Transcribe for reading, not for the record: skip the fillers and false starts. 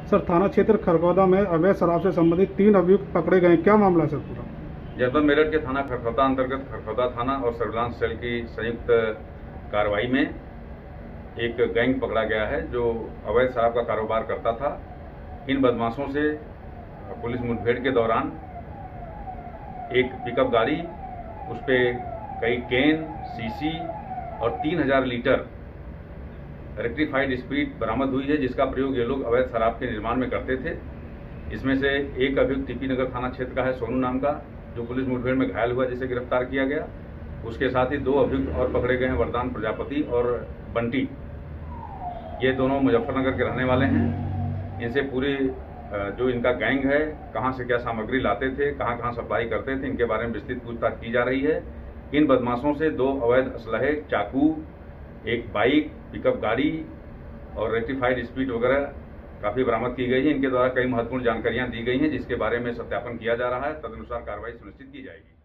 Sir, थाना क्षेत्र खरगोदा में अवैध शराब से संबंधित 3 अभियुक्त पकड़े गए, क्या मामला है सर पूरा? जनपद मेरठ के थाना खरखौदा अंतर्गत खरखौदा थाना और सर्विलांस सेल की संयुक्त कार्रवाई में एक गैंग पकड़ा गया है जो अवैध शराब का कारोबार करता था। इन बदमाशों से पुलिस मुठभेड़ के दौरान एक पिकअप गाड़ी, उस पर कई कैन, सीसी और 3000 लीटर रेक्टिफाइड स्पिरिट बरामद हुई है, जिसका प्रयोग ये लोग अवैध शराब के निर्माण में करते थे। इसमें से एक अभियुक्त टीपी नगर थाना क्षेत्र का है, सोनू नाम का, जो पुलिस मुठभेड़ में घायल हुआ, जिसे गिरफ्तार किया गया। उसके साथ ही 2 अभियुक्त और पकड़े गए हैं, वरदान प्रजापति और बंटी। ये दोनों मुजफ्फरनगर के रहने वाले हैं। इनसे पूरी जो इनका गैंग है, कहाँ से क्या सामग्री लाते थे, कहाँ कहाँ सप्लाई करते थे, इनके बारे में विस्तृत पूछताछ की जा रही है। इन बदमाशों से 2 अवैध असलहे, चाकू, एक बाइक, पिकअप गाड़ी और रेक्टिफाइड स्पीड वगैरह काफ़ी बरामद की गई है। इनके द्वारा कई महत्वपूर्ण जानकारियां दी गई हैं, जिसके बारे में सत्यापन किया जा रहा है। तदनुसार कार्रवाई सुनिश्चित की जाएगी।